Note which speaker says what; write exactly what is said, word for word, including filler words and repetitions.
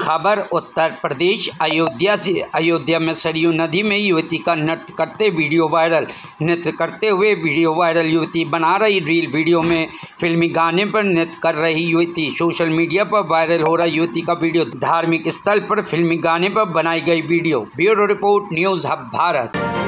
Speaker 1: खबर उत्तर प्रदेश अयोध्या से। अयोध्या में सरयू नदी में युवती का नृत्य करते वीडियो वायरल। नृत्य करते हुए वीडियो वायरल, युवती बना रही रील। वीडियो में फिल्मी गाने पर नृत्य कर रही युवती। सोशल मीडिया पर वायरल हो रहा युवती का वीडियो। धार्मिक स्थल पर फिल्मी गाने पर बनाई गई video. Bureau report, news hub Bharat.